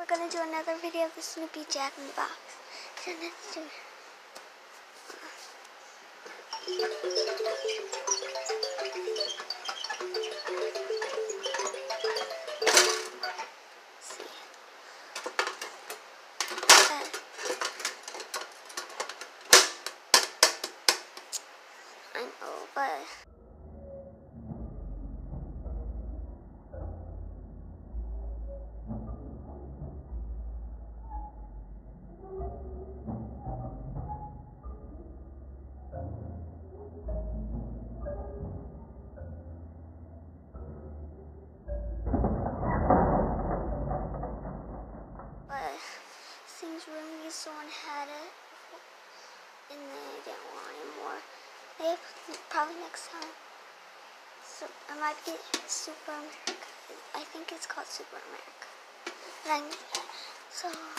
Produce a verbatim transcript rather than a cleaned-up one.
gonna do another video of the Snoopy Jack in the Box. So let's do it. I know, but but seems really someone had it and they didn't want anymore. They have probably next time. So it might be Super America. I think it's called Super America. And I, so.